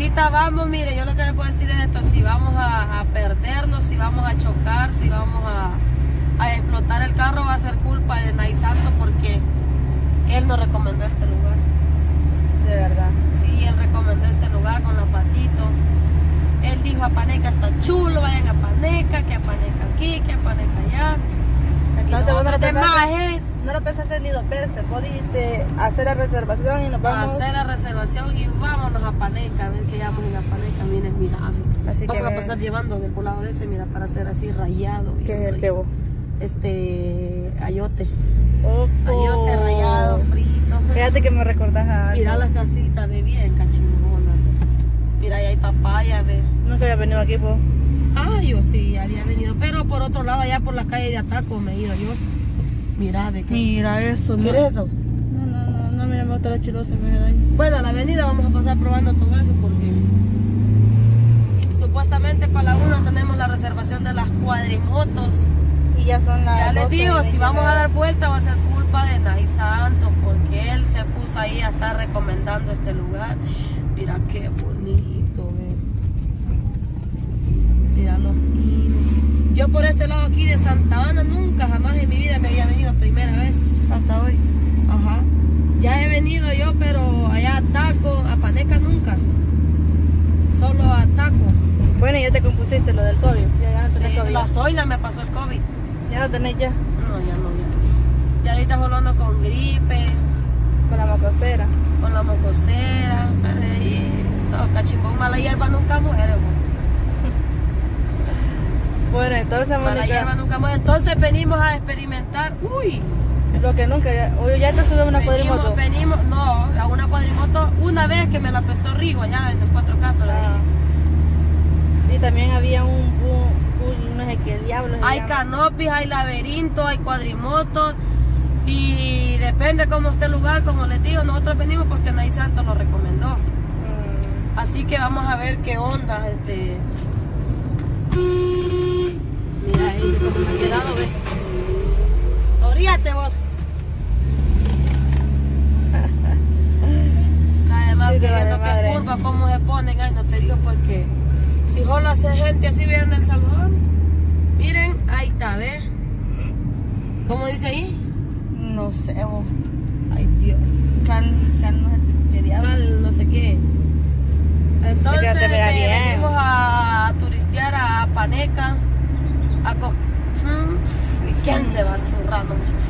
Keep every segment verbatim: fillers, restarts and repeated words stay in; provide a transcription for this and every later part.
ahorita vamos, mire, yo lo que le puedo decir es esto, si vamos a, a perdernos, si vamos a chocar, si vamos a, a explotar el carro, va a ser culpa de Nay Santo porque él nos recomendó este lugar. De verdad. Sí, él recomendó este lugar con la Patito. Él dijo, Apaneca está chulo, vayan a Apaneca, que Apaneca aquí, que Apaneca allá. Entonces vos no lo, pensaste, no lo pensaste ni dos veces, vos dijiste hacer la reservación y nos vamos. Hacer la reservación y vámonos a Apaneca, a ver que llegamos en Apaneca, miren, mira. Así vamos que a me... pasar llevando del volado de ese, mira, para hacer así rayado. ¿Qué es el que vos? Este, ayote. Oh, ayote rayado, frito. Fíjate que me recordás a algo. Mira las casitas, ve bien, cachingona. Mira, ahí hay papaya, ve. Nunca había venido aquí, vos. Ah, yo sí, había venido, pero por otro lado, allá por la calle de Ataco me he ido yo. Mira, ve que... Mira eso, ¿quieres no? eso? No, no, no, no, mira, me gusta la chilosa, me da daño. Bueno, a la avenida vamos a pasar probando todo eso porque supuestamente para la una tenemos la reservación de las cuadrimotos. Y ya son las Ya les digo, si vamos nada. a dar vuelta va a ser culpa de Nay Santos porque él se puso ahí a estar recomendando este lugar. Mira qué bonito, ve. Mira los pinos. Yo por este lado aquí de Santa Ana nunca jamás en mi vida me había venido primera vez. Hasta hoy. Ajá. Ya he venido yo, pero allá a Taco, a Paneca nunca. Solo a Taco. Bueno, ya te compusiste lo del COVID. Ya, ya no tenés Sí, COVID. la Zoila me pasó el COVID. Ya lo tenés ya. No, ya no, ya. Ya ahorita volando con gripe, Con la mocosera. con la mocosera, y todo cachimbón. Mala hierba nunca muere, bo. Bueno, entonces, Mala Mónica, hierba nunca muere. Entonces venimos a experimentar. Uy. lo que nunca, ya, oye, ya te subes a una venimos, cuadrimoto. venimos, no, a una cuadrimoto una vez que me la prestó Rigo allá en el cuatro K, pero Ah. ahí. Y también había un, un, un no sé qué diablos. se Hay llama. canopis, hay laberintos, hay cuadrimotos y depende cómo esté el lugar, como les digo, nosotros venimos porque Nay Santos lo recomendó. Mm. Así que vamos a ver qué onda, este. Mira, ahí se como me ha quedado, ve. Oríate vos. Además Sí, que te vale viendo madre. que curvas, cómo se ponen, ay, no te digo porque si solo hace gente así viene en El Salvador. Miren, ahí está, ¿ves? ¿Cómo dice ahí? No sé, vos. Ay, Dios. Cal, cal, no sé qué diablos. Mal, no sé qué. Entonces que te vea eh, bien. venimos a, a turistear a Paneca. A co- ¿Y quién se va zurrando?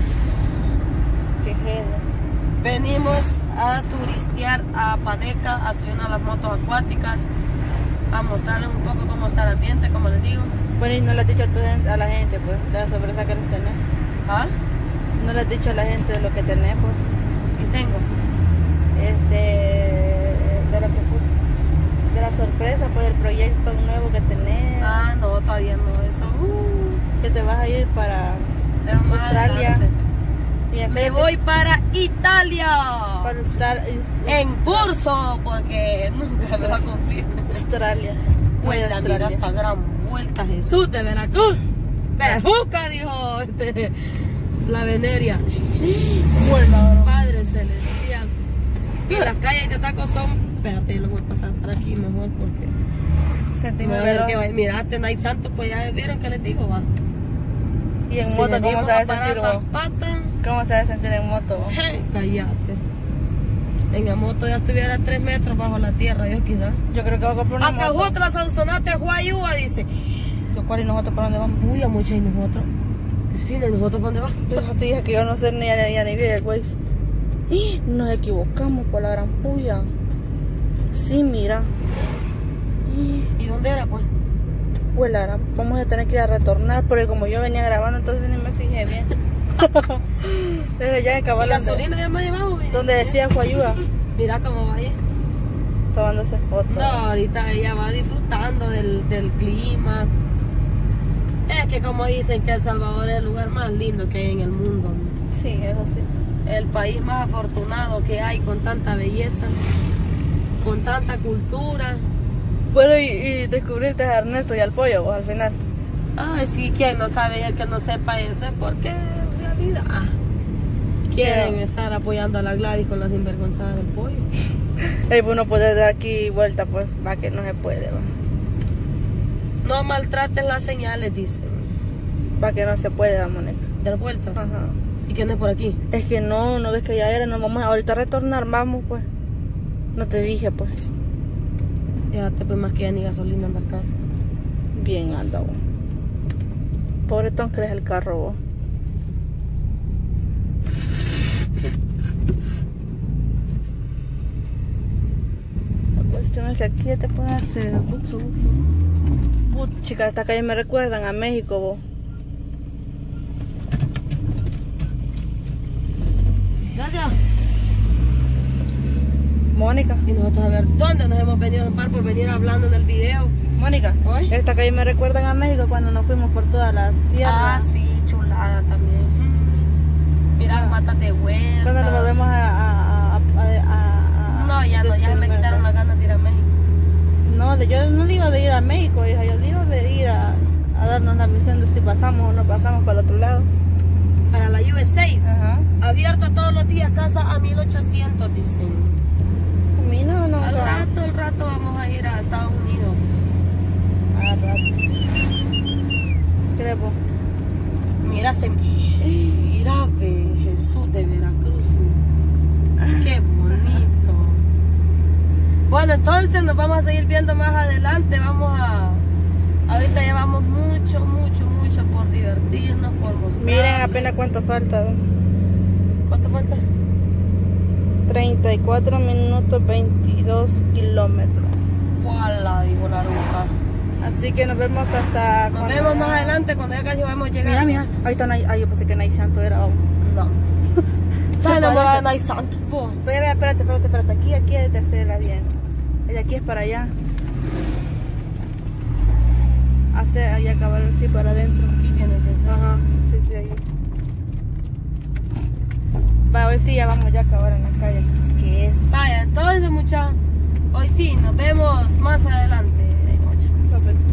Qué genial. Venimos a turistear a Paneca, a subir a las motos acuáticas, a mostrarles un poco cómo está el ambiente, como les digo. Bueno, y no le has dicho a, tu gente, a la gente, pues, de la sorpresa que nos tenés. ¿Ah? No le has dicho a la gente de lo que tenés, pues. ¿Qué tengo? Este, de lo que fue, de la sorpresa, pues, del proyecto nuevo que tenés. Ah, no, todavía no, eso. Uh, Que te vas a ir para es más Australia. adelante. Y así Me te- voy para Italia. para estar En curso, porque nunca me va a cumplir. Australia. Muy Vuelta, mira Australia. esa gran vuelta, Jesús de Veracruz. Bejuca, dijo este, la veneria. Padre celestial. Y las calles de Taco son. Espérate, lo voy a pasar para aquí mejor porque. Sentimos No, es veloz. que va- miraste, Nay Santos, pues ya vieron que les digo, va. Y en Si moto, ¿cómo venimos se a debe parar sentir las vos? patas, ¿Cómo se debe sentir en moto vos? cállate. En la moto ya estuviera a tres metros bajo la tierra, yo quizás. Yo creo que voy a comprar una Acá moto. otra Sansonate Huayúa, dice. Yo, ¿cuál y nosotros para dónde vamos? Uy, a mucha y nosotros. Cristina, ¿y nosotros para dónde vamos? Yo te dije que yo no sé ni a ni, a ni ver el güey. ¡Y! Nos equivocamos por la gran puya. Sí, mira. ¡Y! ¿Y dónde era, pues? Huelara, vamos a tener que ir a retornar porque como yo venía grabando entonces ni me fijé bien. Desde ya en ¿Y cabal gasolina ya no llevamos? Mira. donde decía Huayúa, Mira cómo va ahí. tomándose fotos. No, ahorita ella va disfrutando del, del clima. Es que como dicen que El Salvador es el lugar más lindo que hay en el mundo. Sí, eso sí. El país más afortunado que hay con tanta belleza, con tanta cultura. Bueno, y, y descubriste a Ernesto y al pollo vos al final. Ay, sí, quien no sabe y el que no sepa eso es porque en realidad quieren Pero- estar apoyando a la Gladys con las sinvergonzadas del pollo. Ey, pues no puede dar aquí vuelta, pues, va que no se puede, va. No maltrates las señales, dicen. Va que no se puede, va, Mónica. ¿Dar vuelta? Ajá. ¿Y qué andas por aquí? Es que no, no ves que ya era, nos vamos a ahorita a retornar, vamos, pues. No te dije, pues. Fíjate, pues más que ya ni gasolina anda el carro. Bien anda, vos. Pobretón crees el carro, vos. La cuestión es que aquí ya te pueden hacer buxo, buxo. Put, chicas, esta calle me recuerdan a México, vos. Gracias. Mónica. Y nosotros a ver dónde nos hemos venido a par por venir hablando en el video. Mónica, ¿Oy? Esta calle me recuerdan a México cuando nos fuimos por toda la sierra. Ah, sí, chulada también. Mira, Ah. matas de huerta. Cuando nos volvemos a... a, a, a, a No, ya no, ya me quitaron las ganas de ir a México. No, de, yo no digo de ir a México, hija, yo digo de ir a, a darnos la misión de si pasamos o no pasamos para el otro lado. Para la U S seis. Ajá. Abierto todos los días, casa a mil ochocientos, dicen. A mí no, no. Al rato, al rato vamos a ir a Estados Unidos. Al rato. ¿Qué vos? Mira, se mira, ve, Jesús de Veracruz. Qué bonito. Bueno, entonces nos vamos a seguir viendo más adelante. Vamos a... Ahorita llevamos mucho, mucho, mucho por divertirnos, por mostrar. Miren apenas cuánto falta. ¿No? ¿Cuánto falta? treinta y cuatro minutos, veintidós kilómetros. ¡Wala! Dijo la ruca. Así que nos vemos hasta... Nos cuando- vemos más adelante cuando ya casi vamos a llegar. Mira, mira, ahí está Nay. Ay, yo pensé que Nay Santo era... No. Estás Se enamorada de parece. Nay Santos, po. Espérate, espérate, espérate, espérate. Aquí, aquí es de tercera bien. De aquí es para allá. Hace ahí acabar sí para adentro. Aquí tiene que ser. Ajá, sí, sí, ahí. Para ver si ya vamos ya a acabar en la calle. ¿Qué es? Vaya, entonces muchachos, hoy sí, nos vemos más adelante. Ay, no, chao. Pues,